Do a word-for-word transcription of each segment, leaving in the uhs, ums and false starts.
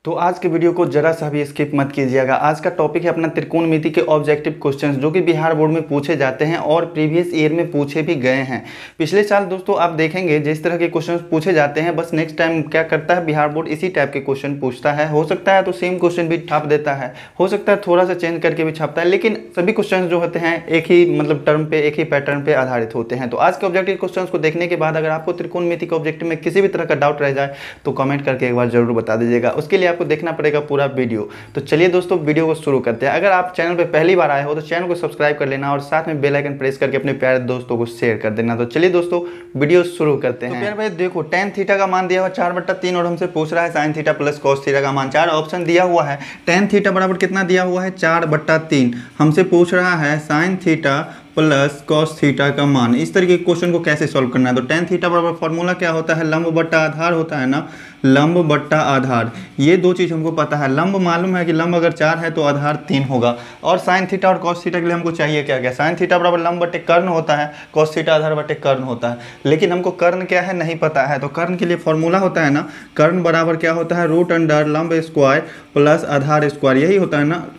तो आज के वीडियो को जरा सा भी स्किप मत कीजिएगा। आज का टॉपिक है अपना त्रिकोणमिति के ऑब्जेक्टिव क्वेश्चंस जो कि बिहार बोर्ड में पूछे जाते हैं और प्रीवियस ईयर में पूछे भी गए हैं। पिछले साल दोस्तों आप देखेंगे जिस तरह के क्वेश्चंस पूछे जाते हैं, बस नेक्स्ट टाइम क्या करता है बिहार बोर्ड इसी टाइप के क्वेश्चन पूछता है। हो सकता है तो सेम क्वेश्चन भी छाप देता है, हो सकता है थोड़ा सा चेंज करके भी छापता है, लेकिन सभी क्वेश्चन जो होते हैं एक ही मतलब टर्म पे, एक ही पैटर्न पे आधारित होते हैं। तो आज के ऑब्जेक्टिव क्वेश्चन को देखने के बाद अगर आपको त्रिकोणमिति के ऑब्जेक्टिव में किसी भी तरह का डाउट रह जाए तो कमेंट करके एक बार जरूर बता दीजिएगा। उसके लिए आपको देखना पड़ेगा पूरा वीडियो। तो चलिए दोस्तों वीडियो को शुरू करते हैं। अगर आप चैनल पे पहली बार आए हो तो चैनल को सब्सक्राइब कर लेना और साथ में बेल आइकन प्रेस करके अपने प्यारे दोस्तों को शेयर कर देना। तो चलिए दोस्तों वीडियो शुरू करते हैं। तो प्यारे भाई देखो टेन थीटा का मान दिया हुआ चार बट्टा तीन और हमसे पूछ रहा है sine theta plus cos theta का मान। चार ऑप्शन दिया हुआ है, टेन थीटा बराबर कितना दिया हुआ है चार बट्टा तीन, हमसे पूछ रहा है sine theta plus cos theta का मान। इस तरीके के क्वेश्चन को कैसे सॉल्व करना है? तो टेन थीटा बराबर फॉर्मूला क्या होता है? लंब बट्टा आधार होता है ना, लंब बट्टा आधार। ये दो चीज़ हमको पता है। लंब मालूम है कि लंब अगर चार है तो आधार तीन होगा। और साइन थीटा और कॉस थीटा के लिए हमको चाहिए क्या क्या? साइन थीटा बराबर लंब बट्टे कर्ण होता है, कॉस थीटा आधार बट्टे कर्ण होता है। लेकिन हमको कर्ण क्या है नहीं पता है। तो कर्ण के लिए फॉर्मूला होता है ना, कर्ण बराबर क्या होता है? रूट अंडर लंब स्क्वायर प्लस आधार स्क्वायर, यही होता है ना,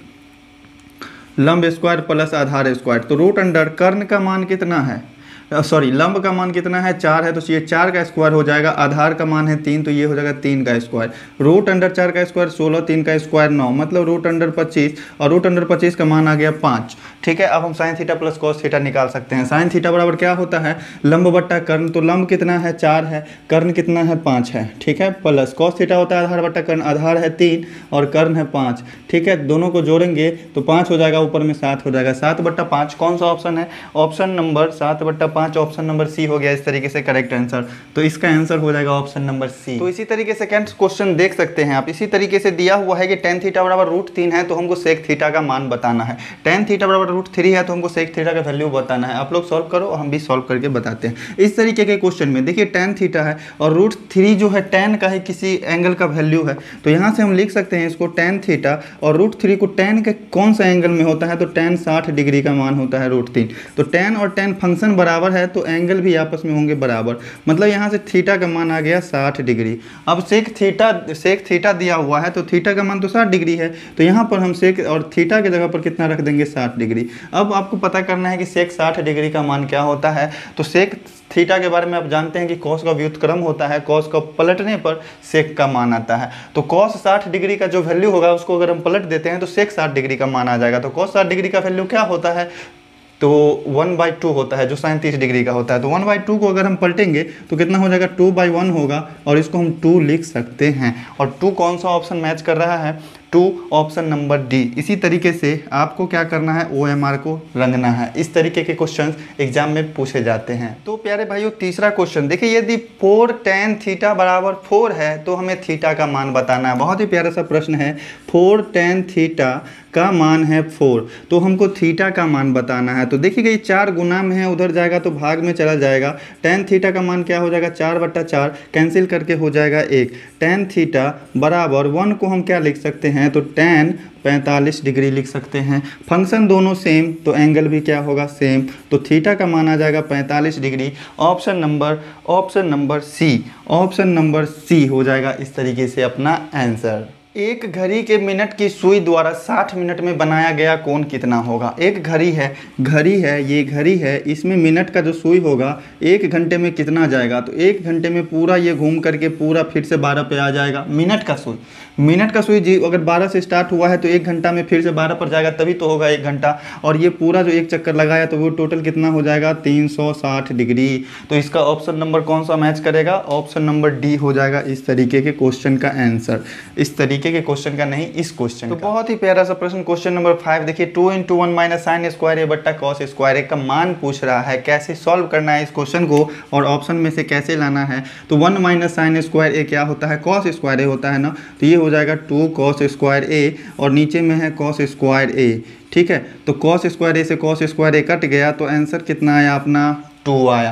लंब स्क्वायर प्लस आधार स्क्वायर। तो रूट अंडर कर्ण का मान कितना है, सॉरी लंब का मान कितना है? चार है, तो ये चार का स्क्वायर हो जाएगा। आधार का मान है तीन, तो ये हो जाएगा तीन का स्क्वायर। रूट अंडर चार का स्क्वायर सोलह, तीन का स्क्वायर नौ, मतलब रूट अंडर पच्चीस, और रूट अंडर पच्चीस का मान आ गया पाँच। ठीक है, अब हम sine theta plus cos theta निकाल सकते हैं। साइन थीटा बराबर क्या होता है? लंब बट्टा कर्ण। तो लंब कितना है? चार है, कर्ण कितना है? पाँच है। ठीक है, प्लस कॉस थीटा होता है आधार बट्टा कर्ण, आधार है तीन और कर्ण है पाँच। ठीक है, दोनों को जोड़ेंगे तो पाँच हो जाएगा, ऊपर में सात हो जाएगा। सात बट्टा पाँच कौन सा ऑप्शन है? ऑप्शन नंबर सात बट्टा पाँच, ऑप्शन नंबर सी हो गया इस तरीके से करेक्ट आंसर। तो इसका आंसर हो जाएगा ऑप्शन नंबर सी। तो इसी तरीके से सेकंड क्वेश्चन देख सकते हैं आप। इसी तरीके से दिया हुआ है कि टेन थीटा बराबर रूट तीन है तो हमको सेक थीटा का मान बताना है। टेन थीटा बराबर रूट थ्री है तो हमको सेक थीटा का वैल्यू बताना है। आप लोग सॉल्व करो, हम भी सॉल्व करके बताते हैं। इस तरीके के क्वेश्चन में देखिए टेन थीटा है और रूट थ्री जो है टेन का ही किसी एंगल का वैल्यू है, तो यहाँ से हम लिख सकते हैं इसको टेन थीटा और रूट थ्री को टेन के कौन सा एंगल में होता है? तो टेन साठ डिग्री का मान होता है रूट तीन। तो टेन और टेन फंक्शन बराबर है तो एंगल भी आपस में होंगे बराबर, मतलब यहाँ से थीटा का मान आ गया साठ डिग्री। अब सेक थीटा सेक थीटा दिया हुआ है तो थीटा का मान तो साठ डिग्री है, तो यहाँ पर हम सेक और थीटा की जगह पर कितना रख देंगे? साठ डिग्री। अब आपको पता करना है कि सेक साठ डिग्री का मान क्या होता है। तो सेक थीटा के बारे में आप जानते हैं कि कॉस का व्युत्क्रम होता है, कॉस को पलटने पर सेक का मान आता है। तो कॉस साठ डिग्री का जो वैल्यू होगा उसको अगर हम पलट देते हैं तो सेक साठ डिग्री का मान आ जाएगा। तो कॉस साठ डिग्री का वैल्यू क्या होता है? तो वन बाई टू होता है, जो साइन तीस डिग्री का होता है। तो वन बाई टू को अगर हम पलटेंगे तो कितना हो जाएगा? टू बाई वन होगा और इसको हम टू लिख सकते हैं। और टू कौन सा ऑप्शन मैच कर रहा है? टू ऑप्शन नंबर डी। इसी तरीके से आपको क्या करना है? ओ एम आर को रंगना है। इस तरीके के क्वेश्चंस एग्जाम में पूछे जाते हैं। तो प्यारे भाइयों तीसरा क्वेश्चन देखिए, यदि फोर टेन थीटा बराबर फोर है तो हमें थीटा का मान बताना है। बहुत ही प्यारा सा प्रश्न है। फोर टेन थीटा का मान है फोर, तो हमको थीटा का मान बताना है। तो देखिए ये चार गुना में है, उधर जाएगा तो भाग में चला जाएगा। टेन थीटा का मान क्या हो जाएगा? चार बट्टा चार, कैंसिल करके हो जाएगा एक। टेन थीटा बराबर वन को हम क्या लिख सकते हैं? तो टेन पैंतालीस डिग्री लिख सकते हैं। फंक्शन दोनों सेम तो एंगल भी क्या होगा? सेम। तो थीटा का मान आ जाएगा पैंतालीस degree. Option number option number C, option number C हो जाएगा इस तरीके से अपना आंसर। एक घड़ी के मिनट की सुई द्वारा साठ मिनट में बनाया गया कोण कितना होगा? एक घड़ी है, घड़ी है, ये घड़ी है, इसमें मिनट का जो सुई होगा एक घंटे में कितना जाएगा? तो एक घंटे में पूरा ये घूम करके पूरा फिर से बारह पे आ जाएगा। मिनट का सुई, मिनट का सुई जी अगर बारह से स्टार्ट हुआ है तो एक घंटा में फिर से बारह पर जाएगा, तभी तो होगा एक घंटा। और ये पूरा जो एक चक्कर लगाया तो वो टोटल कितना हो जाएगा? तीन सौ साठ डिग्री। तो इसका ऑप्शन नंबर कौन सा मैच करेगा? ऑप्शन नंबर डी हो जाएगा इस तरीके के क्वेश्चन का आंसर। इस तरीके के क्वेश्चन का नहीं, इस क्वेश्चन तो का। बहुत ही प्यारा सा प्रश्न क्वेश्चन नंबर फाइव देखिए, two into one minus sine square A बट्टा कॉस स्क्वायर ए का मान पूछ रहा है। कैसे सॉल्व करना है इस क्वेश्चन को और ऑप्शन में से कैसे लाना है? तो one minus sine square A क्या होता है? कॉस स्क्वायर ए होता है ना, तो ये हो जाएगा टू कॉस स्क्वायर ए और नीचे में है कॉस स्क्वायर ए। ठीक है, तो कॉस स्क्वायर ए से कॉस स्क्वायर ए कट गया तो आंसर कितना आया अपना? टू आया।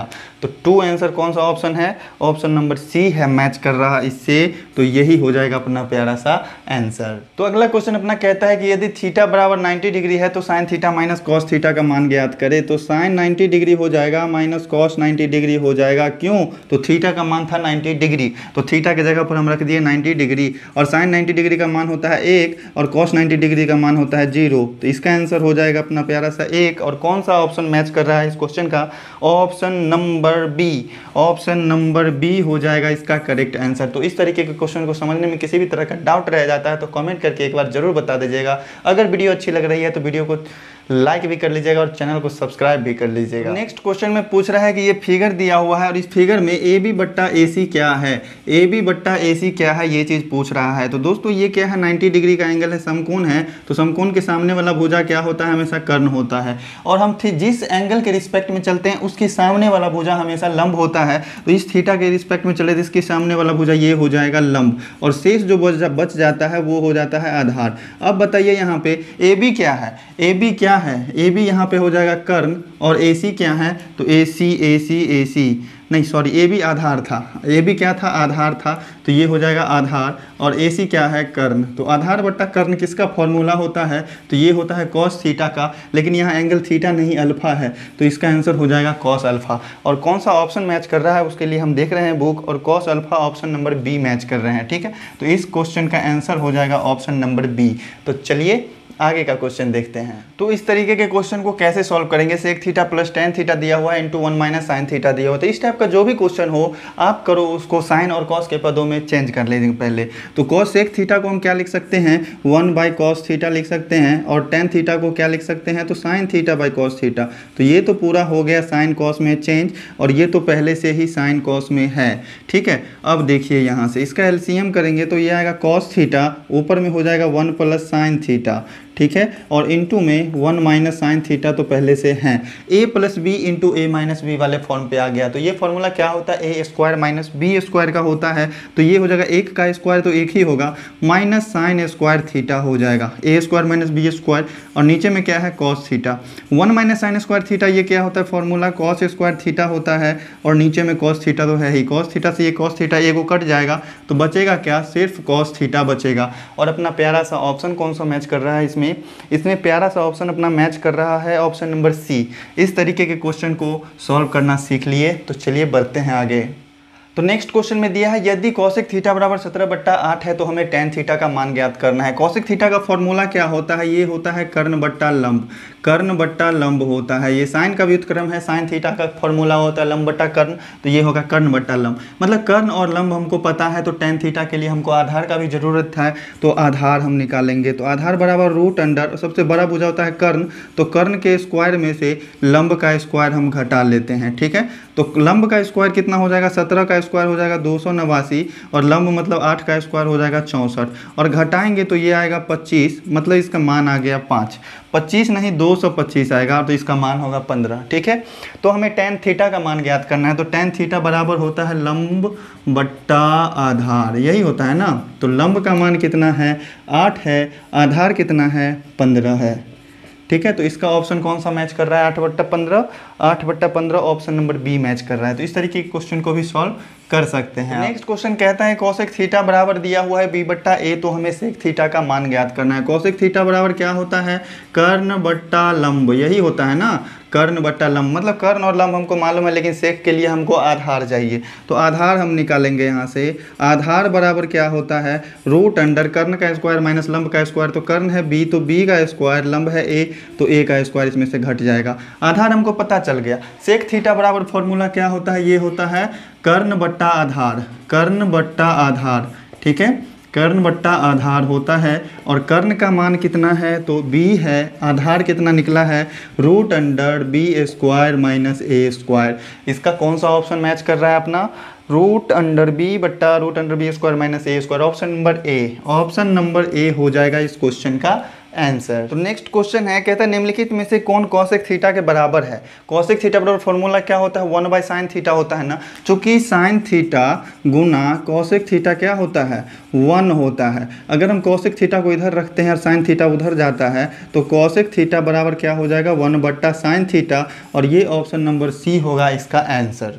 तो टू आंसर कौन सा ऑप्शन है, ऑप्शन नंबर सी है, मैच कर रहा इससे, तो यही हो जाएगा अपना प्यारा सा आंसर। तो अगला क्वेश्चन अपना कहता है कि यदि थीटा बराबर नाइन्टी डिग्री है तो sine theta minus cos theta का मान ज्ञात करे। तो साइन नाइन्टी डिग्री हो जाएगा माइनस कॉस नाइन्टी डिग्री हो जाएगा, क्यों, तो थीटा का मान था नाइन्टी डिग्री, तो थीटा की जगह पर हम रख दिए नाइन्टी डिग्री, और साइन नाइन्टी डिग्री का मान होता है एक और कॉस नाइन्टी डिग्री का मान होता है जीरो, तो इसका आंसर हो जाएगा अपना प्यारा सा एक। और कौन सा ऑप्शन मैच कर रहा है इस क्वेश्चन का, option number B, option number B हो जाएगा इसका करेक्ट आंसर। तो इस तरीके के क्वेश्चन को समझने में किसी भी तरह का डाउट रह जाता है तो कमेंट करके एक बार जरूर बता दीजिएगा। अगर वीडियो अच्छी लग रही है तो वीडियो को लाइक भी कर लीजिएगा और चैनल को सब्सक्राइब भी कर लीजिएगा। नेक्स्ट क्वेश्चन में पूछ रहा है कि ये फिगर दिया हुआ है और इस फिगर में ए बी बट्टा ए सी क्या है, ए बी बट्टा ए सी क्या है, ये चीज़ पूछ रहा है। तो दोस्तों ये क्या है, नाइन्टी डिग्री का एंगल है, समकोण है, तो समकोण के सामने वाला भुजा क्या होता है, हमेशा कर्ण होता है, और हम जिस एंगल के रिस्पेक्ट में चलते हैं उसके सामने वाला भुजा हमेशा लंब होता है। तो इस थीटा के रिस्पेक्ट में चले तो इसके सामने वाला भुजा ये हो जाएगा लंब, और शेष जो बच जाता है वो हो जाता है आधार। अब बताइए यहाँ पे ए बी क्या है, ए बी क्या है, ए बी यहाँ पे हो जाएगा कर्ण, और ए सी क्या है, तो ए सी ए सी ए सी नहीं सॉरी ए बी आधार था, ए बी क्या था, आधार था, तो ये हो जाएगा आधार, और ए सी क्या है, कर्ण। तो आधार बट्टा कर्ण किसका फॉर्मूला होता है, तो ये होता है कॉस थीटा का, लेकिन यहाँ एंगल थीटा नहीं अल्फा है, तो इसका आंसर हो जाएगा कॉस अल्फा। और कौन सा ऑप्शन मैच कर रहा है उसके लिए हम देख रहे हैं बुक, और cos alpha option number B match कर रहे हैं, ठीक है। तो इस क्वेश्चन का आंसर हो जाएगा ऑप्शन नंबर बी। तो चलिए आगे का क्वेश्चन देखते हैं। तो इस तरीके के क्वेश्चन को कैसे सॉल्व करेंगे, sec theta plus tan theta दिया हुआ है into one minus sine theta दिया हुआ है। तो इस टाइप का जो भी क्वेश्चन हो आप करो उसको साइन और कॉस के पदों में चेंज कर लेंगे पहले। तो कॉस सेक थीटा को हम क्या लिख सकते हैं, वन बाई कॉस थीटा लिख सकते हैं, और टेन थीटा को क्या लिख सकते हैं, तो sine theta by cos theta. तो ये तो पूरा हो गया साइन कॉस में चेंज, और ये तो पहले से ही साइन कॉस में है, ठीक है। अब देखिए यहाँ से इसका एलसीएम करेंगे तो ये आएगा कॉस थीटा, ऊपर में हो जाएगा वन प्लस साइन थीटा, ठीक है, और इनटू में वन माइनस साइन थीटा तो पहले से हैं, a plus b into a minus b वाले फॉर्म पे आ गया। तो ये फॉर्मूला क्या होता है, a square minus b square का होता है, तो ये हो जाएगा एक का स्क्वायर तो एक ही होगा, माइनस साइन स्क्वायर थीटा हो जाएगा, a square minus b square, और नीचे में क्या है cos theta, one minus sine square theta, ये क्या होता है फॉर्मूला, कॉस स्क्वायर थीटा होता है, और नीचे में कॉस थीटा तो है ही, कॉस थीटा से ये कॉस थीटा ए को कट जाएगा, तो बचेगा क्या, सिर्फ कॉस थीटा बचेगा। और अपना प्यारा सा ऑप्शन कौन सा मैच कर रहा है इसमें, इसमें प्यारा सा ऑप्शन अपना मैच कर रहा है ऑप्शन नंबर सी। इस तरीके के क्वेश्चन को सॉल्व करना सीख लिए, तो चलिए बढ़ते हैं आगे। तो नेक्स्ट क्वेश्चन में दिया है यदि कॉसेक थीटा बराबर सत्रह बट्टा आठ है तो हमें टेन थीटा का मान ज्ञात करना है। कॉसेक थीटा का फॉर्मूला क्या होता है, ये होता है कर्ण बट्टा लंब, कर्ण बट्टा लंब होता है। ये साइन का व्युत्क्रम है, साइन थीटा का फॉर्मूला होता है लंब बट्टा कर्ण, तो ये होगा कर्ण बट्टा लंब। मतलब कर्ण और लंब हमको पता है, तो टेन थीटा के लिए हमको आधार का भी जरूरत है, तो आधार हम निकालेंगे। तो आधार बराबर रूट अंडर, सबसे बड़ा भुजा होता है कर्ण, तो कर्ण के स्क्वायर में से लंब का स्क्वायर हम घटा लेते हैं, ठीक है। तो लंब का स्क्वायर कितना हो जाएगा, सत्रह का स्क्वायर हो जाएगा दो सौ नवासी, और लंब मतलब आठ का स्क्वायर हो जाएगा चौंसठ, और घटाएंगे तो ये आएगा पच्चीस, मतलब इसका मान आ गया पाँच, पच्चीस नहीं दो सौ पच्चीस आएगा, तो इसका मान होगा पंद्रह, ठीक है। तो हमें टेन थीटा का मान ज्ञात करना है, तो टेन थीटा बराबर होता है लंब बट्टा आधार, यही होता है ना। तो लंब का मान कितना है, आठ है, आधार कितना है, पंद्रह है, ठीक है। तो इसका ऑप्शन कौन सा मैच कर रहा है, आठ बट्टा पंद्रह, आठ बट्टा पंद्रह ऑप्शन नंबर बी मैच कर रहा है। तो इस तरीके के क्वेश्चन को भी सॉल्व कर सकते हैं। नेक्स्ट क्वेश्चन कहता है कोसेक थीटा बराबर दिया हुआ है बी बट्टा ए, तो हमें सेक थीटा का मान ज्ञात करना है। कोसेक थीटा बराबर क्या होता है, कर्ण बट्टा लंब, यही होता है ना, कर्ण बट्टा लंब। मतलब कर्ण और लंब हमको मालूम है, लेकिन सेक के लिए हमको आधार चाहिए, तो आधार हम निकालेंगे यहाँ से। आधार बराबर क्या होता है, रूट अंडर कर्ण का स्क्वायर माइनस लंब का स्क्वायर, तो कर्ण है बी तो बी का स्क्वायर, लंब है ए तो ए का स्क्वायर, इसमें से घट जाएगा। आधार हमको पता चल गया। सेक थीटा बराबर फॉर्मूला क्या होता है, ये होता है कर्ण बट्टा आधार, कर्ण बट्टा आधार, ठीक है, कर्ण बट्टा आधार होता है। और कर्ण का मान कितना है, तो b है, आधार कितना निकला है, root under b square minus a square. इसका कौन सा ऑप्शन मैच कर रहा है अपना, रूट अंडर बी बट्टा root under b square minus a square, option number A, option number A हो जाएगा इस क्वेश्चन का आंसर। तो नेक्स्ट क्वेश्चन है, कहता है निम्नलिखित में से कौन कॉसेक थीटा के बराबर है। कॉसेक थीटा बराबर फॉर्मूला क्या होता है, वन बाई साइन थीटा होता है ना, चूंकि साइन थीटा गुना कॉसेक थीटा क्या होता है, वन होता है। अगर हम कॉसेक थीटा को इधर रखते हैं और साइन थीटा उधर जाता है, तो कॉसेक थीटा बराबर क्या हो जाएगा, वन बट्टा साइन थीटा, और ये ऑप्शन नंबर सी होगा इसका आंसर।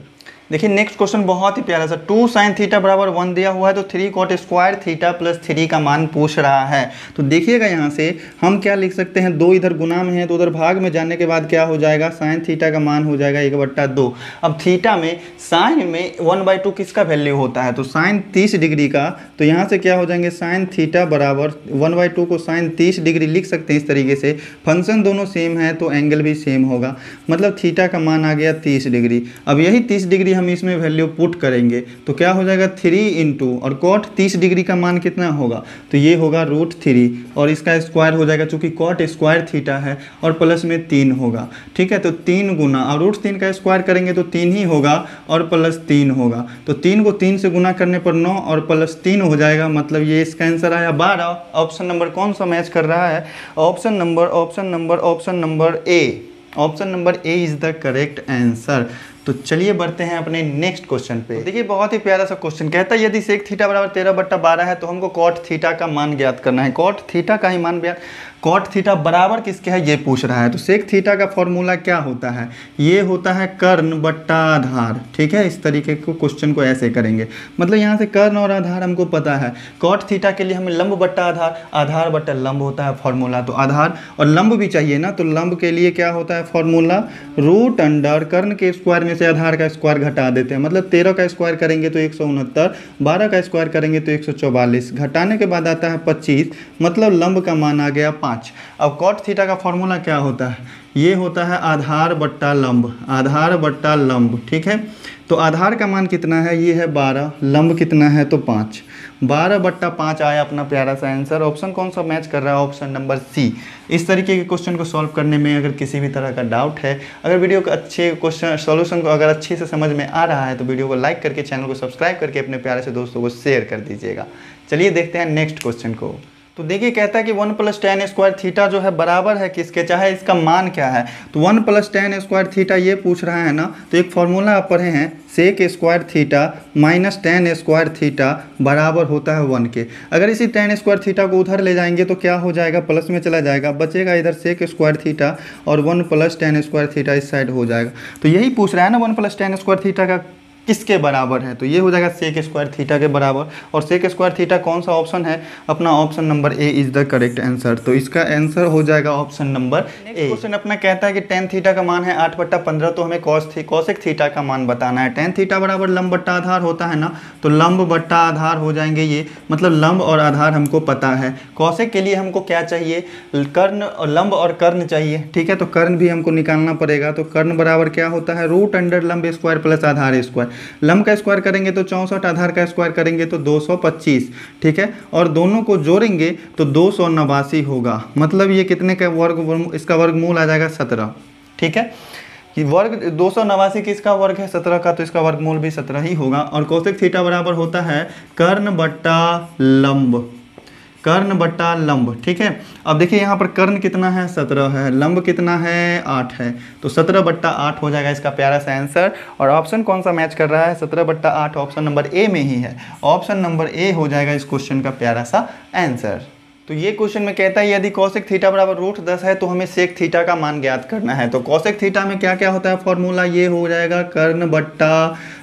देखिए नेक्स्ट क्वेश्चन बहुत ही प्यारा सा, टू साइन थीटा बराबर वन दिया हुआ है तो three cot square theta plus three का मान पूछ रहा है। तो देखिएगा यहाँ से हम क्या लिख सकते हैं, दो इधर गुना में है तो उधर भाग में जाने के बाद क्या हो जाएगा, साइन थीटा का मान हो जाएगा एक बट्टा दो। अब थीटा में साइन में वन बाई टू किसका वैल्यू होता है, तो साइन तीस डिग्री का, तो यहाँ से क्या हो जाएंगे साइन थीटा बराबर वन बाई टू को साइन तीस डिग्री लिख सकते हैं इस तरीके से। फंक्शन दोनों सेम है तो एंगल भी सेम होगा, मतलब थीटा का मान आ गया तीस डिग्री। अब यही तीस डिग्री हम इसमें वैल्यू पुट करेंगे तो क्या हो जाएगा थ्री इंटू, और कॉट तीस डिग्री का मान कितना होगा, तो ये होगा रूट थ्री और इसका स्क्वायर हो जाएगा, चूंकि कॉट स्क्वायर थीटा है और प्लस में तीन होगा। ठीक है, तो तीन गुना और रूट तीन का स्क्वायर करेंगे तो तीन ही होगा और प्लस तीन होगा, तो तीन को तीन से गुना करने पर नौ और प्लस तीन हो जाएगा, मतलब ये इसका आंसर आया बारह। ऑप्शन नंबर कौन सा मैच कर रहा है, option number option number option number A, option number A is the correct answer. तो चलिए बढ़ते हैं अपने नेक्स्ट क्वेश्चन पे। देखिए बहुत ही प्यारा सा क्वेश्चन कहता है यदि सेक थीटा बराबर तेरह बट्टा बारह है तो हमको कॉट थीटा का मान ज्ञात करना है। कॉट थीटा का ही मान ज्ञात, कॉट थीटा बराबर किसके है ये पूछ रहा है। तो सेक थीटा का फॉर्मूला क्या होता है, ये होता है कर्ण बट्टा आधार। ठीक है, इस तरीके को क्वेश्चन को ऐसे करेंगे, मतलब यहाँ से कर्ण और आधार हमको पता है। कॉट थीटा के लिए हमें लंब बट्टा आधार, आधार बट्टा लंब होता है फॉर्मूला, तो आधार और लंब भी चाहिए ना, तो लंब के लिए क्या होता है फॉर्मूला, रूट अंडर कर्ण के स्क्वायर में से आधार का स्क्वायर घटा देते हैं, मतलब तेरह का स्क्वायर करेंगे तो एक सौ उनहत्तर, बारह का स्क्वायर करेंगे तो एक सौ चौवालीस, घटाने के बाद आता है पच्चीस, मतलब लंब का मान आ गया पाँच। अब कॉट थीटा का फॉर्मूला क्या होता है, ये होता है आधार बट्टा लंब, आधार बट्टा लंब। ठीक है, तो आधार का मान कितना है, ये है बारह, लंब कितना है तो पाँच, बारह बट्टा पाँच आया अपना प्यारा सा आंसर। ऑप्शन कौन सा मैच कर रहा है, ऑप्शन नंबर सी। इस तरीके के क्वेश्चन को सॉल्व करने में अगर किसी भी तरह का डाउट है, अगर वीडियो को अच्छे क्वेश्चन सॉल्यूशन को अगर अच्छे से समझ में आ रहा है तो वीडियो को लाइक करके चैनल को सब्सक्राइब करके अपने प्यारे से दोस्तों को शेयर कर दीजिएगा। चलिए देखते हैं नेक्स्ट क्वेश्चन को। तो देखिए कहता है कि one plus tan square theta जो है बराबर है किसके, चाहे इसका मान क्या है, तो one plus tan square theta ये पूछ रहा है ना, तो एक फॉर्मूला आप पढ़े हैं, sec square theta minus tan square theta बराबर होता है वन के। अगर इसी टेन स्क्वायर थीटा को उधर ले जाएंगे तो क्या हो जाएगा, प्लस में चला जाएगा, बचेगा इधर सेक स्क्वायर थीटा और one plus tan square theta इस साइड हो जाएगा। तो यही पूछ रहा है ना one plus tan square theta का किसके बराबर है, तो ये हो जाएगा सेक स्क्वायर थीटा के बराबर। और सेक स्क्वायर थीटा कौन सा ऑप्शन है, अपना option number A is the correct answer. तो इसका आंसर हो जाएगा ऑप्शन नंबर ए। क्वेश्चन अपना कहता है कि टेन थीटा का मान है आठ बट्टा पंद्रह, तो हमें कॉस थी कॉसेक थीटा का मान बताना है। टेन थीटा बराबर लंब बट्टा आधार होता है ना, तो लंब बट्टा आधार हो जाएंगे ये, मतलब लंब और आधार हमको पता है। कॉसेक के लिए हमको क्या चाहिए, कर्ण, लंब और कर्ण चाहिए। ठीक है, तो कर्ण भी हमको निकालना पड़ेगा, तो कर्ण बराबर क्या होता है, रूट अंडर लंब स्क्वायर प्लस आधार स्क्वायर। लंब का स्क्वायर करेंगे तो चौंसठ, आधार का स्क्वायर करेंगे तो दो सौ पच्चीस। ठीक है, और दोनों को जोड़ेंगे तो दो सौ नवासी होगा, मतलब ये कितने का वर्ग, इसका वर्गमूल आ जाएगा सत्रह। ठीक है, कि वर्ग दो सौ नवासी किसका वर्ग है, सत्रह का, तो इसका वर्गमूल भी सत्रह ही होगा। और कोसेक थीटा बराबर होता है कर्ण बट्टा लंब, कर्ण बट्टा लंब। ठीक है, अब देखिए यहाँ पर कर्ण कितना है, सत्रह है, लंब कितना है, आठ है, तो सत्रह बट्टा आठ हो जाएगा इसका प्यारा सा आंसर। और ऑप्शन कौन सा मैच कर रहा है, सत्रह बट्टा आठ ऑप्शन नंबर ए में ही है, ऑप्शन नंबर ए हो जाएगा इस क्वेश्चन का प्यारा सा आंसर। तो ये क्वेश्चन में कहता है यदि कॉसेक थीटा बराबर रूट दस है तो हमें सेक थीटा का मान ज्ञात करना है। तो कॉसेक थीटा में क्या क्या होता है फॉर्मूला, ये हो जाएगा कर्ण बट्टा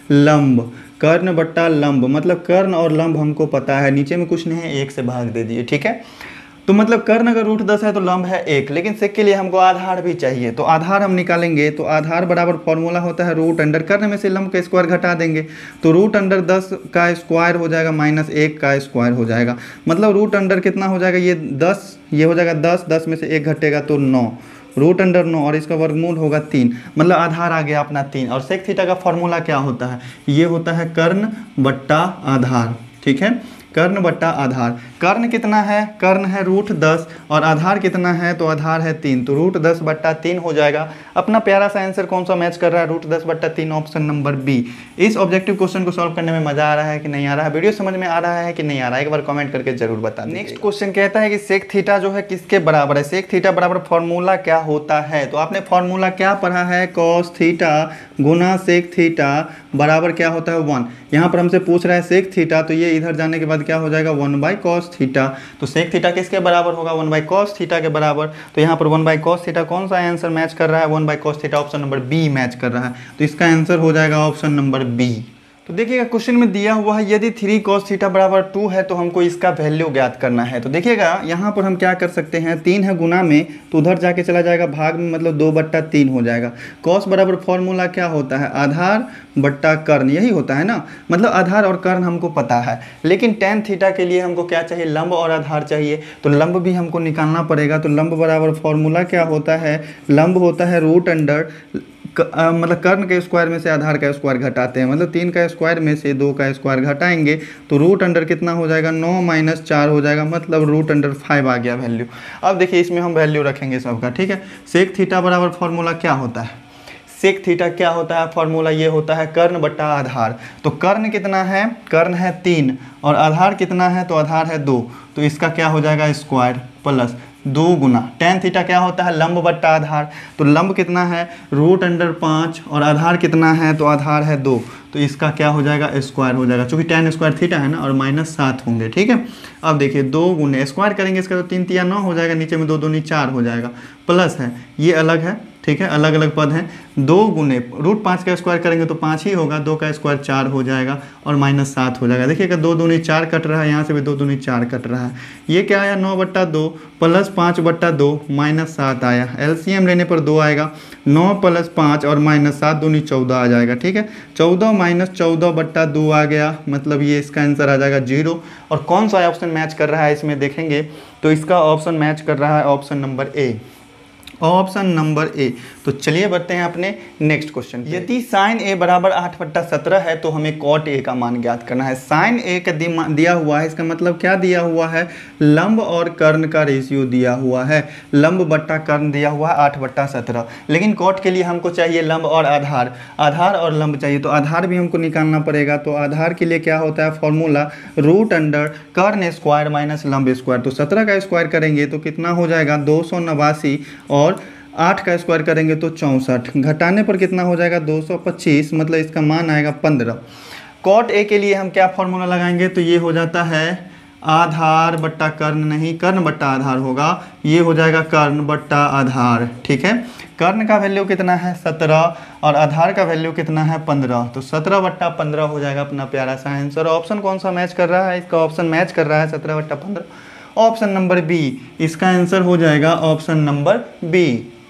लंब, कर्ण बट्टा लंब, मतलब कर्ण और लंब हमको पता है, नीचे में कुछ नहीं है, एक से भाग दे दिए। ठीक है, तो मतलब कर्ण अगर रूट दस है तो लंब है एक, लेकिन सेक के लिए हमको आधार भी चाहिए, तो आधार हम निकालेंगे। तो आधार बराबर फॉर्मूला होता है रूट अंडर, कर्ण में से लंब का स्क्वायर घटा देंगे तो रूट अंडर दस का स्क्वायर हो जाएगा माइनस एक का स्क्वायर हो जाएगा, मतलब रूट अंडर कितना हो जाएगा, ये दस, ये हो जाएगा दस, दस में से एक घटेगा तो नौ, रूट अंडर नौ, और इसका वर्गमूल होगा तीन, मतलब आधार आ गया अपना तीन। और सेक थीटा का फॉर्मूला क्या होता है, ये होता है कर्ण बट्टा आधार। ठीक है, कर्ण बट्टा आधार, कर्ण कितना है, कर्ण है रूट दस और आधार कितना है, तो आधार है तीन, तो रूट दस बट्टा तीन हो जाएगा। अपना प्यारा सा आंसर कौन सा मैच कर रहा है, रूट दस बट्टा तीन, ऑप्शन नंबर बी। इस ऑब्जेक्टिव क्वेश्चन को सॉल्व करने में मजा आ रहा है कि नहीं आ रहा है, वीडियो समझ में आ रहा है कि नहीं आ रहा है, एक बार कमेंट करके जरूर बता दीजिए। नेक्स्ट क्वेश्चन कहता है कि सेक थीटा जो है किसके बराबर है, सेक थीटा बराबर फॉर्मूला क्या होता है। तो आपने फॉर्मूला क्या पढ़ा है, कॉस थीटा गुना सेक थीटा बराबर क्या होता है वन। यहाँ पर हमसे पूछ रहा है सेक थीटा, तो ये इधर जाने के बाद बाद क्या हो जाएगा वन बाई कॉस थीटा। तो सेक थीटा किसके बराबर होगा, वन बाई कॉस थीटा के बराबर। तो यहाँ पर वन बाई कॉस थीटा कौन सा आंसर मैच कर रहा है, one by cos theta option number B match कर रहा है। तो इसका आंसर हो जाएगा ऑप्शन नंबर बी। तो देखिएगा क्वेश्चन में दिया हुआ है यदि थ्री कॉस थीटा बराबर टू है तो हमको इसका वैल्यू ज्ञात करना है। तो देखिएगा यहाँ पर हम क्या कर सकते हैं, तीन है गुना में तो उधर जाके चला जाएगा भाग में, मतलब दो बट्टा तीन हो जाएगा। कॉस बराबर फॉर्मूला क्या होता है, आधार बट्टा कर्ण, यही होता है ना, मतलब आधार और कर्ण हमको पता है। लेकिन टेन थीटा के लिए हमको क्या चाहिए, लंब और आधार चाहिए। तो लंब भी हमको निकालना पड़ेगा। तो लंब बराबर फॉर्मूला क्या होता है, लंब होता है रूट अंडर क, आ, मतलब कर्ण के स्क्वायर में से आधार का स्क्वायर घटाते हैं, मतलब तीन का स्क्वायर में से दो का स्क्वायर घटाएंगे तो रूट अंडर कितना हो जाएगा, नौ माइनस चार हो जाएगा, मतलब रूट अंडर फाइव आ गया वैल्यू। अब देखिए इसमें हम वैल्यू रखेंगे सबका, ठीक है। सेक थीटा बराबर फॉर्मूला क्या होता है, सेक थीटा क्या होता है, फॉर्मूला ये होता है कर्ण बट्टा आधार। तो कर्ण कितना है, कर्ण है तीन और आधार कितना है, तो आधार है दो। तो इसका क्या हो जाएगा स्क्वायर प्लस दो गुना टेन थीटा क्या होता है, लंब बट्टा आधार। तो लंब कितना है, रूट अंडर पाँच और आधार कितना है, तो आधार है दो। तो इसका क्या हो जाएगा स्क्वायर हो जाएगा, चूंकि टेन स्क्वायर थीटा है ना, और माइनस सात होंगे, ठीक है। अब देखिए दो गुने स्क्वायर करेंगे इसका तो तीन तिया नौ हो जाएगा, नीचे में दो दूनी चार हो जाएगा, प्लस है ये अलग है, ठीक है, अलग अलग पद हैं। दो गुने रूट पाँच का स्क्वायर करेंगे तो पाँच ही होगा, दो का स्क्वायर चार हो जाएगा और माइनस सात हो जाएगा। देखिएगा दो दूनी चार कट रहा है, यहाँ से भी दो दूनी चार कट रहा है। ये क्या आया, नौ बट्टा दो प्लस पाँच बट्टा दो माइनस सात आया। एलसीएम लेने पर दो आएगा, नौ प्लस पाँच और माइनस सात दूनी चौदह आ जाएगा, ठीक है। चौदह माइनस चौदह बट्टा दो आ गया, मतलब ये इसका आंसर आ जाएगा जीरो। और कौन सा ऑप्शन मैच कर रहा है इसमें देखेंगे तो इसका ऑप्शन मैच कर रहा है option number A, option number A. तो चलिए बढ़ते हैं अपने नेक्स्ट क्वेश्चन। यदि साइन ए बराबर आठ बट्टा सत्रह है तो हमें कॉट ए का मान ज्ञात करना है। साइन ए का दिया हुआ है, इसका मतलब क्या दिया हुआ है, लंब और कर्ण का रेशियो दिया हुआ है, लंब बट्टा कर्ण दिया हुआ है आठ बट्टा सत्रह। लेकिन कॉट के लिए हमको चाहिए लंब और आधार, आधार और लंब चाहिए, तो आधार भी हमको निकालना पड़ेगा। तो आधार के लिए क्या होता है फॉर्मूला, रूट अंडर कर्ण स्क्वायर माइनस लंब स्क्वायर। तो सत्रह का स्क्वायर करेंगे तो कितना हो जाएगा, दो सौ नवासी, और आठ का स्क्वायर करेंगे तो चौंसठ, घटाने पर कितना हो जाएगा, दो सौ पच्चीस, मतलब इसका मान आएगा पंद्रह। कॉट ए के लिए हम क्या फॉर्मूला लगाएंगे, तो ये हो जाता है आधार बट्टा कर्ण, नहीं कर्ण बट्टा आधार होगा, ये हो जाएगा कर्ण बट्टा आधार, ठीक है। कर्ण का वैल्यू कितना है सत्रह और आधार का वैल्यू कितना है पंद्रह, तो सत्रह बट्टा पंद्रह हो जाएगा अपना प्यारा सा आंसर। ऑप्शन कौन सा मैच कर रहा है, इसका ऑप्शन मैच कर रहा है सत्रह बट्टा पंद्रह, ऑप्शन नंबर बी। इसका आंसर हो जाएगा option number B.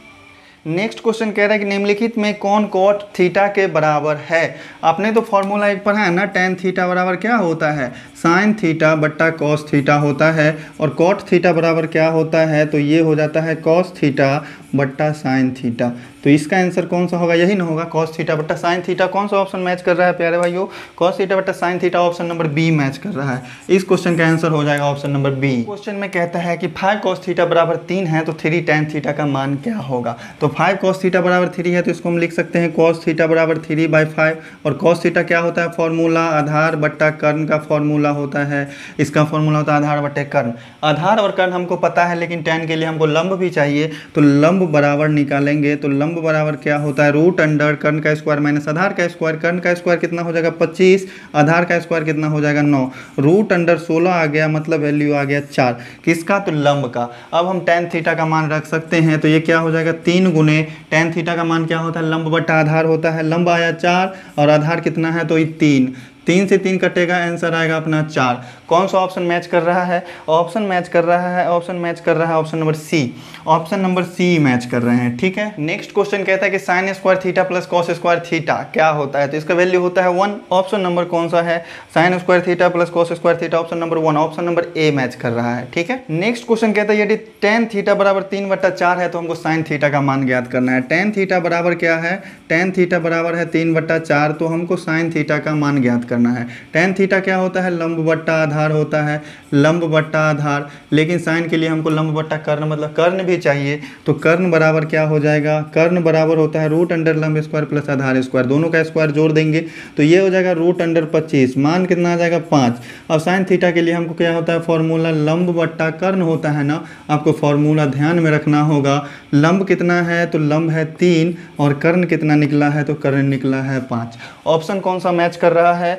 Next question कह रहा है कि निम्नलिखित में कौन कॉट थीटा के बराबर है। आपने तो फॉर्मूला एक पढ़ा है ना, टेन थीटा बराबर क्या होता है, साइन थीटा बट्टा कॉस थीटा होता है, और कॉट थीटा बराबर क्या होता है, तो ये हो जाता है कॉस थीटा बट्टा साइन थीटा। तो इसका आंसर कौन सा होगा, यही ना होगा, कॉस थीटा बट्टा साइन थीटा। कौन सा ऑप्शन मैच कर रहा है प्यारे भाइयों, कॉस थीटा बट्टा sine theta, option number B match कर रहा है। इस क्वेश्चन का आंसर हो जाएगा ऑप्शन नंबर बी। क्वेश्चन में कहता है कि फाइव कॉस थीटा बराबर तीन है तो थ्री टेन थीटा का मान क्या होगा। तो फाइव कॉस थीटा बराबर थ्री है तो इसको हम लिख सकते हैं कॉस थीटा बराबर थ्री बाई फाइव। और कॉस थीटा क्या होता है फॉर्मूला, आधार बट्टा कर्ण का फॉर्मूला होता है, इसका फॉर्मूला होता है आधार बट्टे कर्ण। आधार और कर्ण हमको पता है, लेकिन टेन के लिए हमको लंब भी चाहिए, तो लंब बराबर निकालेंगे। तो लंब बराबर क्या होता है, रूट अंडर कर्ण का स्क्वायर माइनस आधार का स्क्वायर। कर्ण का स्क्वायर कितना हो जाएगा पच्चीस, आधार का स्क्वायर कितना हो जाएगा नौ, रूट अंडर सोलह आ गया, मतलब वैल्यू आ गया चार, किसका, तो लंब का। अब हम टेन थीटा का मान रख सकते हैं, तो ये क्या हो जाएगा तीन गुने टेन थीटा का मान क्या होता है, लंब बट्टा आधार होता है। लंब आया चार और आधार कितना है, तो ये तीन, तीन से तीन कटेगा, आंसर आएगा अपना चार। कौन सा ऑप्शन मैच कर रहा है, ऑप्शन मैच कर रहा है, ऑप्शन मैच कर रहा है option number C, option number C match कर रहे हैं, ठीक है। नेक्स्ट क्वेश्चन कहता है कि sine square theta plus cos square theta क्या होता है, तो इसका वैल्यू होता है वन। ऑप्शन नंबर कौन सा है, sine square theta plus cos square theta, option number one, option number A match कर रहा है, ठीक है। नेक्स्ट क्वेश्चन कहता है यदि टेन थीटा बराबर तीन बट्टा चार है तो हमको साइन थीटा का मान ज्ञात करना है। टेन थीटा बराबर क्या है, टेन थीटा बराबर है तीन बट्टा चार, तो हमको साइन थीटा का मान ज्ञात करना है। टेन थीटा क्या होता है, लंब बट्टा आधार होता है, लंब बट्टा आधार, लेकिन साइन के लिए हमको लंब बट्टा कर्ण मतलब कर्ण भी चाहिए। तो कर्ण बराबर क्या हो जाएगा, कर्ण बराबर होता है रूट अंडर लंब स्क्वायर प्लस आधार स्क्वायर, दोनों का स्क्वायर जोड़ देंगे तो ये हो जाएगा रूट अंडर पच्चीस, मान कितना आ जाएगा पाँच। अब साइन थीटा के लिए हमको क्या होता है फॉर्मूला, लंब बट्टा कर्ण होता है ना, आपको फॉर्मूला ध्यान में रखना होगा। लंब कितना है, तो लंब है तीन और कर्ण कितना निकला है, तो कर्ण निकला है पाँच। ऑप्शन कौन सा मैच कर रहा है,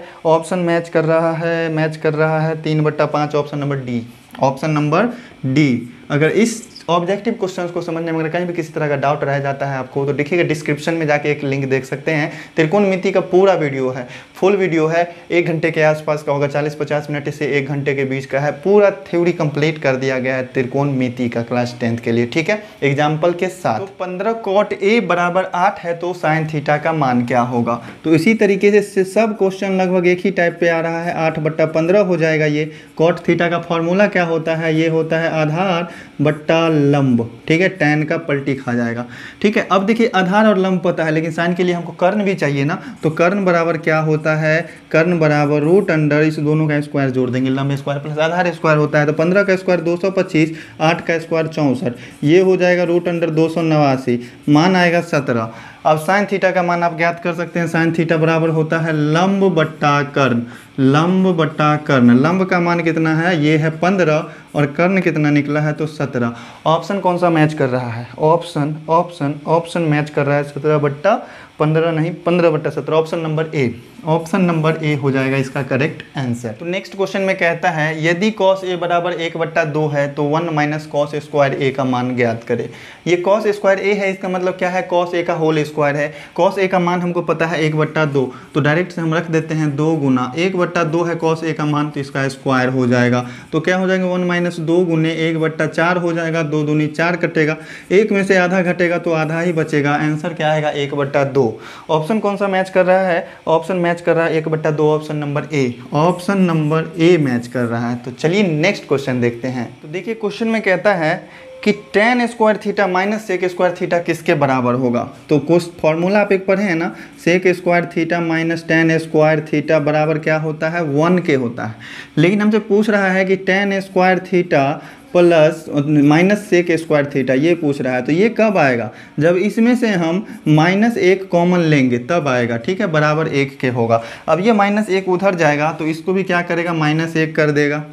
ऑप्शन मैच कर रहा है मैच कर रहा है तीन बट्टा पाँच, option number D. Option number D. अगर इस ऑब्जेक्टिव क्वेश्चंस को समझने में अगर कहीं भी किसी तरह का डाउट रह जाता है आपको तो देखिएगा डिस्क्रिप्शन में जाके एक लिंक देख सकते हैं। त्रिकोणमिति का पूरा वीडियो है, फुल वीडियो है, एक घंटे के आसपास का होगा, चालीस पचास मिनट से एक घंटे के बीच का है। पूरा थ्योरी कंप्लीट कर दिया गया है त्रिकोणमिति का क्लास टेंथ के लिए, ठीक है, एग्जाम्पल के साथ। तो पंद्रह कॉट ए बराबर आठ है तो साइन थीटा का मान क्या होगा। तो इसी तरीके से सब क्वेश्चन लगभग एक ही टाइप पे आ रहा है। आठ बट्टा पंद्रह हो जाएगा ये। कॉट थीटा का फॉर्मूला क्या होता है, ये होता है आधार बट्टा लंब, ठीक है, टैन का पलटी खा जाएगा, ठीक है। अब देखिए आधार और लंब पता है लेकिन साइन के लिए हमको कर्ण भी चाहिए ना, तो कर्ण बराबर क्या होता है, कर्ण बराबर रूट अंडर इस दोनों का स्क्वायर जोड़ देंगे, लंब स्क्वायर प्लस आधार स्क्वायर होता है। तो पंद्रह का स्क्वायर दो सौ पच्चीस, आठ का स्क्वायर चौंसठ, ये हो जाएगा रूट अंडर दो सौ नवासी, मान आएगा सत्रह। अब साइन थीटा का मान आप ज्ञात कर सकते हैं। साइन थीटा बराबर होता है लंब बट्टा कर्ण, लंब बट्टा कर्ण। लंब का मान कितना है, ये है पंद्रह और कर्ण कितना निकला है तो सत्रह। ऑप्शन कौन सा मैच कर रहा है, ऑप्शन ऑप्शन ऑप्शन मैच कर रहा है सत्रह बट्टा पंद्रह नहीं पंद्रह बट्टा सत्रह, option number A. Option number A हो जाएगा इसका करेक्ट आंसर। तो नेक्स्ट क्वेश्चन में कहता है यदि कॉस ए बराबर एक बट्टा दो है तो one minus cos square A का मान ज्ञात करे। ये कॉस स्क्वायर ए है, इसका मतलब क्या है, कॉस ए का होल स्क्वायर है। कॉस ए का मान हमको पता है एक बट्टा दो, तो डायरेक्ट से हम रख देते हैं दो गुना एक बट्टा दो है कॉस ए का मान, तो इसका स्क्वायर हो जाएगा। तो क्या हो जाएगा, वन माइनस दो गुने एक बट्टा चार हो जाएगा, दो दूनी चार कटेगा, एक में से आधा घटेगा तो आधा ही बचेगा। आंसर क्या आएगा, एक बट्टा दो। ऑप्शन कौन सा मैच कर रहा है, ऑप्शन मैच कर रहा है एक बट्टा दो, option number A. Option number A match कर रहा है। तो चलिए नेक्स्ट क्वेश्चन देखते हैं। तो देखिए क्वेश्चन में कहता है कि tan square theta minus sec square theta किसके बराबर होगा। तो कुछ फॉर्मूला आप एक पढ़े हैं ना, sec square theta minus tan square theta बराबर क्या होता है, वन के होता है। लेकिन हमसे पूछ रहा है कि tan square theta plus minus sec square theta, ये पूछ रहा है। तो ये कब आएगा, जब इसमें से हम माइनस एक कॉमन लेंगे तब आएगा, ठीक है, बराबर एक के होगा। अब ये माइनस एक उधर जाएगा तो इसको भी क्या करेगा, माइनस एक कर देगा।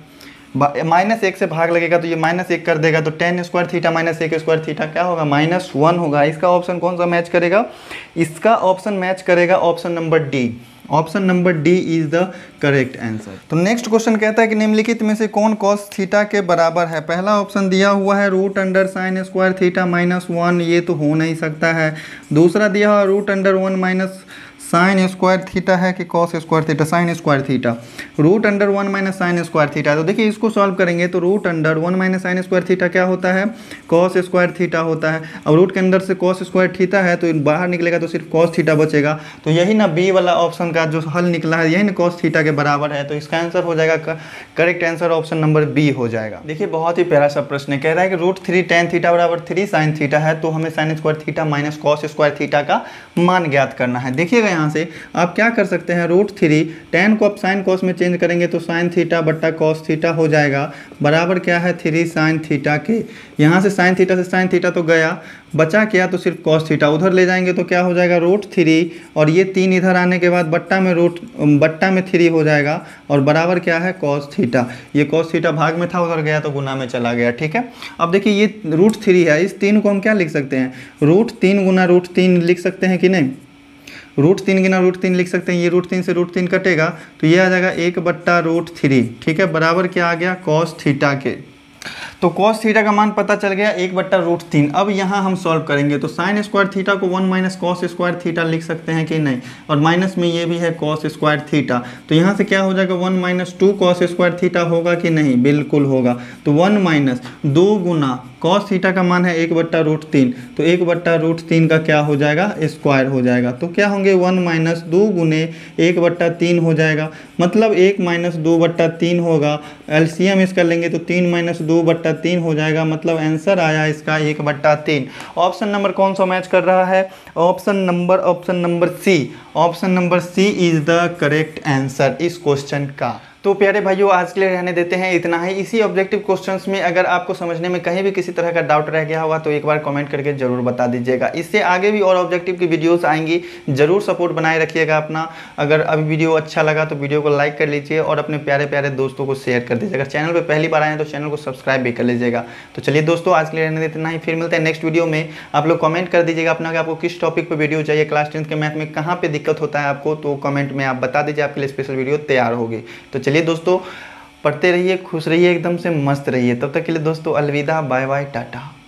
माइनस एक से भाग लगेगा तो ये माइनस एक कर देगा। तो टेन स्क्वायर थीटा माइनस एक स्क्वायर थीटा क्या होगा, माइनस वन होगा। इसका ऑप्शन कौन सा मैच करेगा, इसका ऑप्शन मैच करेगा option number D. Option number D is the correct answer. तो नेक्स्ट क्वेश्चन कहता है कि निम्नलिखित में से कौन कॉस थीटा के बराबर है। पहला ऑप्शन दिया हुआ है root under sine square theta minus one, ये तो हो नहीं सकता है। दूसरा दिया हुआ root under one minus sine square theta है कि cos square theta, sine square theta, root under one minus sine square theta. तो देखिए इसको सॉल्व करेंगे तो root under one minus sine square theta क्या होता है, कॉस स्क्वायर थीटा होता है। अब रूट के अंदर से कॉस स्क्वायर थीटा है तो बाहर निकलेगा तो सिर्फ कॉस थीटा बचेगा। तो यही ना बी वाला ऑप्शन का जो हल निकला है यही ना कॉस थीटा के बराबर है। तो इसका आंसर हो जाएगा, correct answer option number B हो जाएगा। देखिए बहुत ही प्यारा सा प्रश्न है, कह रहा है कि रूट थ्री टेन थीटा बराबर थ्री साइन थीटा है तो हमें sine square theta minus cos square theta का मान ज्ञात करना है। देखिएगा यहाँ से आप क्या कर सकते हैं, रूट थ्री टेन को आप साइन कॉस में चेंज करेंगे तो साइन थीटा बट्टा कॉस थीटा हो जाएगा, बराबर क्या है थ्री साइन थीटा के। यहाँ से साइन थीटा से साइन थीटा तो गया, बचा क्या तो सिर्फ कॉस थीटा, उधर ले जाएंगे तो क्या हो जाएगा रूट थ्री और ये तीन इधर आने के बाद बट्टा में रूट बट्टा में थ्री हो जाएगा और बराबर क्या है कॉस थीटा। ये कॉस थीटा भाग में था उधर गया तो गुना में चला गया, ठीक है। अब देखिए ये रूट थ्री है, इस तीन को हम क्या लिख सकते हैं, रूट तीन गुना रूट तीन लिख सकते हैं कि नहीं, रूट तीन गुना रूट तीन लिख सकते हैं। ये रूट तीन से रूट तीन कटेगा तो ये आ जाएगा एक बट्टा रूट थ्री, ठीक है, बराबर क्या आ गया कॉस थीटा के। तो कॉस थीटा का मान पता चल गया एक बट्टा रूट तीन। अब यहाँ हम सॉल्व करेंगे तो साइन स्क्वायर थीटा को one minus cos square theta लिख सकते हैं कि नहीं, और माइनस में ये भी है कॉस स्क्वायर थीटा। तो यहाँ से क्या हो जाएगा one minus two cos square theta होगा कि नहीं, बिल्कुल होगा। तो वन माइनस दो गुना कॉस थीटा का मान है एक बट्टा रूट तीन, तो एक बट्टा रूट तीन का क्या हो जाएगा स्क्वायर हो जाएगा। तो क्या होंगे वन माइनस दो गुने एक बट्टा तीन हो जाएगा, मतलब एक माइनस दो बट्टा तीन होगा। एलसीएम इसका लेंगे तो तीन माइनस दो बट्टा तीन हो जाएगा, मतलब आंसर आया इसका एक बट्टा तीन। ऑप्शन नंबर कौन सा मैच कर रहा है, option number option number C. Option number C is the correct answer इस क्वेश्चन का। तो प्यारे भाइयों आज के लिए रहने देते हैं इतना ही। इसी ऑब्जेक्टिव क्वेश्चंस में अगर आपको समझने में कहीं भी किसी तरह का डाउट रह गया होगा तो एक बार कमेंट करके जरूर बता दीजिएगा। इससे आगे भी और ऑब्जेक्टिव की वीडियोस आएंगी, जरूर सपोर्ट बनाए रखिएगा अपना। अगर अभी वीडियो अच्छा लगा तो वीडियो को लाइक कर लीजिए और अपने प्यारे प्यारे दोस्तों को शेयर कर दीजिएगा। चैनल पर पहली बार आए हैं तो चैनल को सब्सक्राइब भी कर लीजिएगा। तो चलिए दोस्तों आज के लिए रहने देते इतना ही, फिर मिलते हैं नेक्स्ट वीडियो में। आप लोग कमेंट कर दीजिएगा अपना कि आपको किस टॉपिक पर वीडियो चाहिए, क्लास टेंथ के मैथ में कहाँ पर दिक्कत दिक्कत होता है आपको तो कमेंट में आप बता दीजिए, आपके लिए स्पेशल वीडियो तैयार होगी। तो चलिए दोस्तों, पढ़ते रहिए, खुश रहिए, एकदम से मस्त रहिए। तब तक के लिए दोस्तों अलविदा, बाय बाय, टाटा।